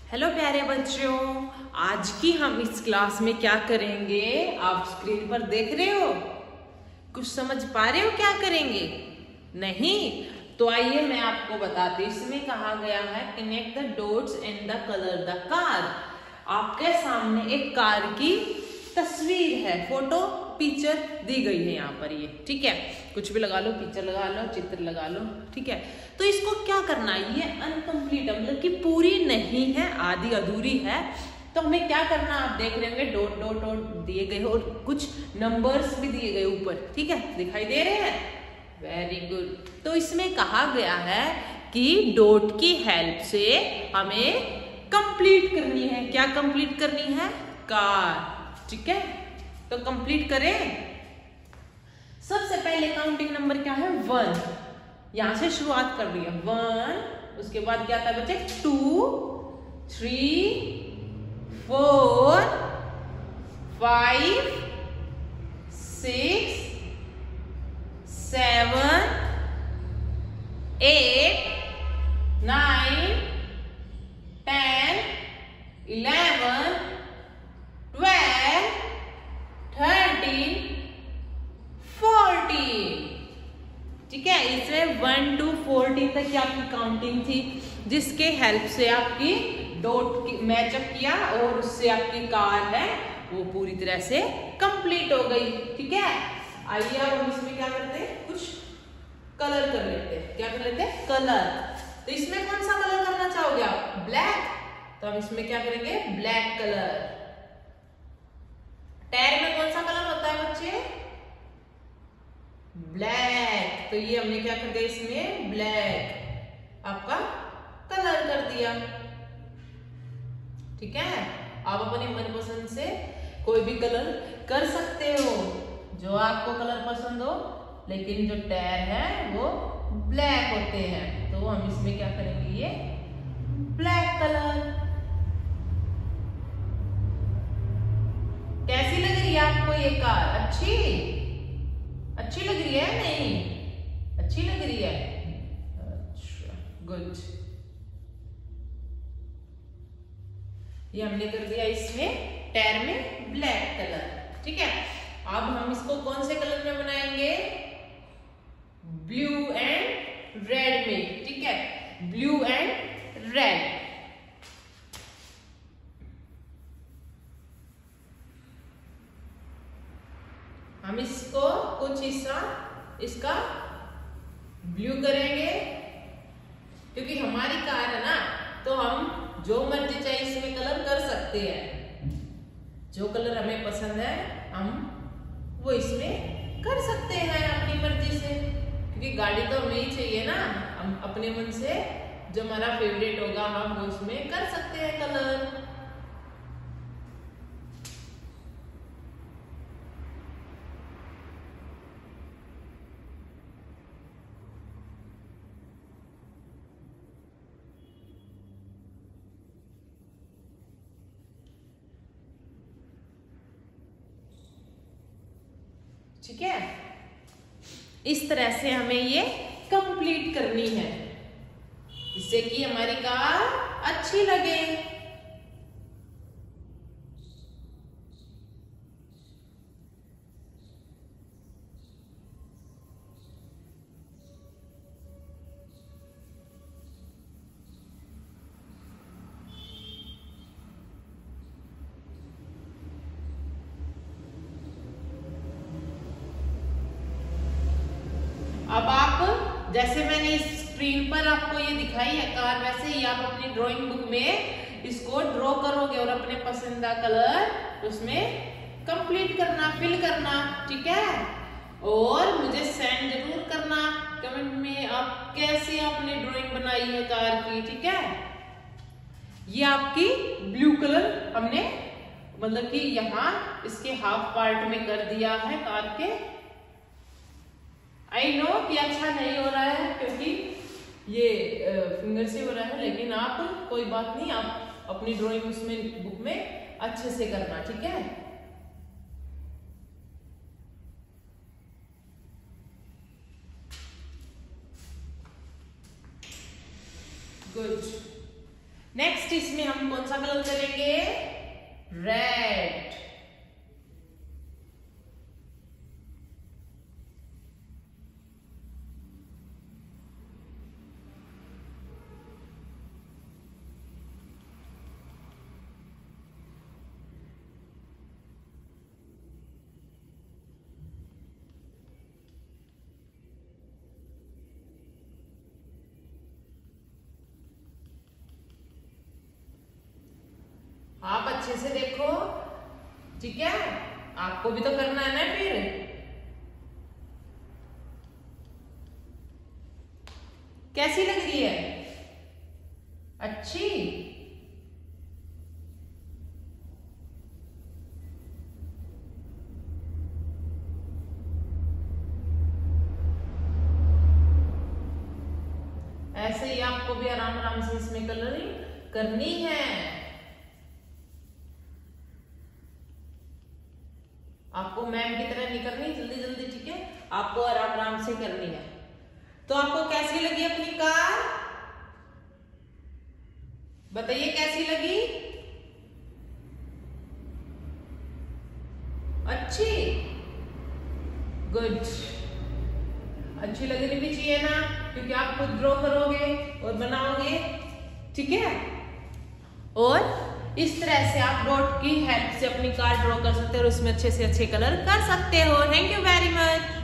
Hello प्यारे बच्चों, आज की हम इस क्लास में क्या करेंगे आप स्क्रीन पर देख रहे हो। कुछ समझ पा रहे हो क्या करेंगे? नहीं तो आइए मैं आपको बताती हूँ। इसमें कहा गया है connect the dots and the colour the car. आपके सामने एक कार की तस्वीर है, फोटो पिक्चर दी गई है यहाँ पर। ये ठीक है, कुछ भी लगा लो, पिक्चर लगा लो, चित्र लगा लो, ठीक है। तो इसको क्या करना है, ये अनकम्प्लीट है, मतलब कि पूरी नहीं है, आधी अधूरी है। तो हमें क्या करना, आप देख रहे होंगे डॉट डॉट डॉट दिए गए और कुछ नंबर्स भी दिए गए ऊपर, ठीक है, दिखाई दे रहे हैं। Very good. तो इसमें कहा गया है कि डॉट की हेल्प से हमें कंप्लीट करनी है। क्या कंप्लीट करनी है? कार, ठीक है। तो कंप्लीट करें। सबसे पहले काउंटिंग नंबर क्या है? 1। यहां से शुरुआत कर रही है 1, उसके बाद क्या था बच्चे? 2, 3, 4, 5, 6, 7, 8, 9, 10, 11, 12, 13, 14, ठीक है। इसमें 1 to 14 तक की आपकी काउंटिंग थी, जिसके हेल्प से आपकी डॉट मैचअप किया और उससे आपकी कार है वो पूरी तरह से कंप्लीट हो गई, ठीक है। आइए अब हम इसमें क्या करते हैं, कुछ कलर कर लेते हैं। क्या कर लेते हैं? कलर। तो इसमें कौन सा कलर करना चाहोगे आप? ब्लैक। तो हम इसमें क्या करेंगे? Black colour. टायर में कौन सा कलर होता है बच्चे? ब्लैक। तो ये हमने क्या कर दिया, इसमें ब्लैक आपका कलर कर दिया, ठीक है। आप अपने मनपसंद से कोई भी कलर कर सकते हो, जो आपको कलर पसंद हो, लेकिन जो टायर है वो ब्लैक होते हैं। तो हम इसमें क्या करेंगे, ये ब्लैक कलर। कैसी लग रही है आपको ये कार? अच्छी लग रही है? नहीं अच्छी लग रही है? अच्छा, गुड। ये हमने कर दिया इसमें टायर में ब्लैक कलर, ठीक है। अब हम इसको कौन से कलर में बनाएंगे? ब्लू एंड रेड में, ठीक है। Blue and red. हम इसको कुछ हिस्सा इसका ब्लू करेंगे, क्योंकि हमारी कार है ना, तो हम जो मर्जी चाहे इसमें कलर कर सकते हैं। जो कलर हमें पसंद है हम वो इसमें कर सकते हैं अपनी मर्जी से, क्योंकि गाड़ी तो हमें ही चाहिए ना। हम अपने मन से जो हमारा फेवरेट होगा हम वो इसमें कर सकते हैं कलर। ठीक है, इस तरह से हमें ये कंप्लीट करनी है, जिससे कि हमारी कार अच्छी लगे। अब आप, जैसे मैंने इस स्क्रीन पर आपको ये दिखाई है कार, वैसे ही आप अपनी ड्राइंग बुक में इसको ड्रॉ करोगे और अपने पसंदीदा कलर उसमें कंप्लीट करना, फिल करना, ठीक है। और मुझे सेंड जरूर करना कमेंट में आप कैसे आपने ड्राइंग बनाई है कार की, ठीक है। ये आपकी ब्लू कलर हमने, मतलब कि यहाँ इसके हाफ पार्ट में कर दिया है कार के। आई नो कि अच्छा नहीं हो रहा है, क्योंकि ये फिंगर से हो रहा है, लेकिन आप कोई बात नहीं, आप अपनी ड्राइंग उसमें बुक में अच्छे से करना, ठीक है। गुड। नेक्स्ट इसमें हम कौन सा कलर करेंगे? रेड। आप अच्छे से देखो, ठीक है? आपको भी तो करना है ना फिर। कैसी लग रही है? अच्छी? ऐसे ही आपको भी आराम आराम से इसमें कलरिंग करनी है। आपको मैम की तरह नहीं करनी जल्दी जल्दी, ठीक है? आपको आराम आराम से करनी है। तो आपको कैसी लगी अपनी कार? बताइए कैसी लगी? अच्छी? गुड। अच्छी लगनी भी चाहिए ना, क्योंकि आप खुद ड्रॉ करोगे और बनाओगे, ठीक है? और इस तरह से आप डॉट की हेल्प से अपनी कार ड्रॉ कर सकते हो और उसमें अच्छे से अच्छे कलर कर सकते हो। Thank you very much.